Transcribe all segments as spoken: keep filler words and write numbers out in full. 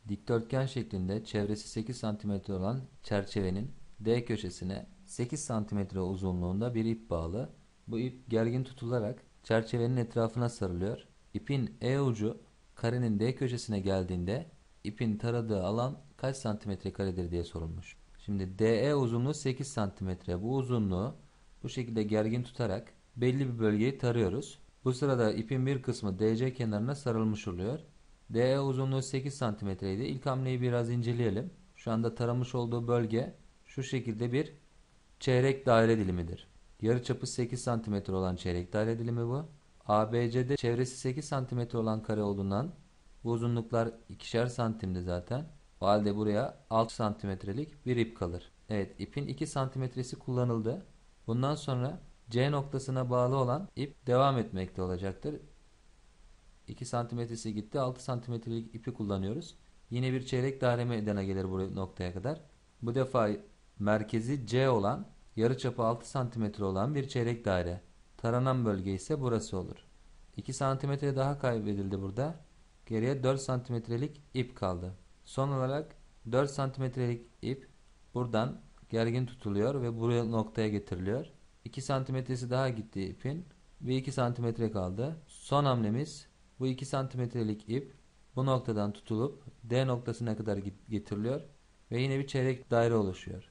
Dikdörtgen şeklinde çevresi sekiz santimetre olan çerçevenin D köşesine sekiz santimetre uzunluğunda bir ip bağlı. Bu ip gergin tutularak çerçevenin etrafına sarılıyor. İpin E ucu karenin D köşesine geldiğinde ipin taradığı alan kaç santimetre karedir diye sorulmuş. Şimdi D E uzunluğu sekiz santimetre. Bu uzunluğu bu şekilde gergin tutarak belli bir bölgeyi tarıyoruz. Bu sırada ipin bir kısmı D C kenarına sarılmış oluyor. D E uzunluğu sekiz santimetreydi. İlk hamleyi biraz inceleyelim. Şu anda taramış olduğu bölge şu şekilde bir çeyrek daire dilimidir. Yarıçapı sekiz santimetre olan çeyrek daire dilimi bu. A B C'de çevresi sekiz santimetre olan kare olduğundan bu uzunluklar ikişer santimdi zaten. O halde buraya altı santimetrelik bir ip kalır. Evet, ipin iki santimetresi kullanıldı. Bundan sonra C noktasına bağlı olan ip devam etmekte olacaktır. iki santimetresi gitti. altı santimetrelik ipi kullanıyoruz. Yine bir çeyrek daire meydana gelir bu noktaya kadar. Bu defa merkezi C olan, yarıçapı altı santimetre olan bir çeyrek daire. Taranan bölge ise burası olur. iki santimetre daha kaybedildi burada. Geriye dört santimetrelik ip kaldı. Son olarak dört santimetrelik ip buradan gergin tutuluyor ve buraya noktaya getiriliyor. iki santimetresi daha gitti ipin ve iki santimetre kaldı. Son hamlemiz, bu iki santimetrelik ip bu noktadan tutulup D noktasına kadar getiriliyor ve yine bir çeyrek daire oluşuyor.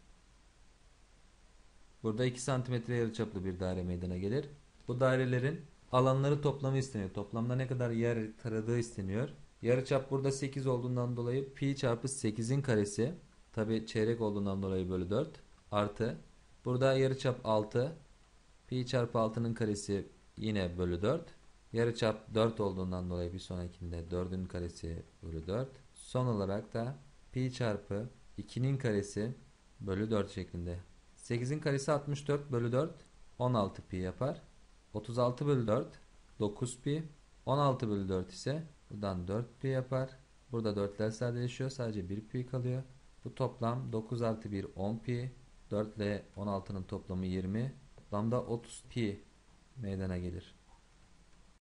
Burada iki santimetre yarıçaplı bir daire meydana gelir. Bu dairelerin alanları toplamı isteniyor. Toplamda ne kadar yer taradığı isteniyor. Yarıçap burada sekiz olduğundan dolayı pi çarpı sekizin karesi, tabi çeyrek olduğundan dolayı bölü dört, artı burada yarıçap altı, pi çarpı altının karesi yine bölü dört. Yarıçap dört olduğundan dolayı bir sonrakinde dördün karesi bölü dört. Son olarak da pi çarpı ikinin karesi bölü dört şeklinde. sekizin karesi altmış dört bölü dört on altı pi yapar. otuz altı bölü dört dokuz pi. on altı bölü dört ise buradan dört pi yapar. Burada dörtler sadeleşiyor. Sadece bir pi kalıyor. Bu toplam dokuz artı bir on pi. dört ile on altının toplamı yirmi. Toplamda otuz pi meydana gelir.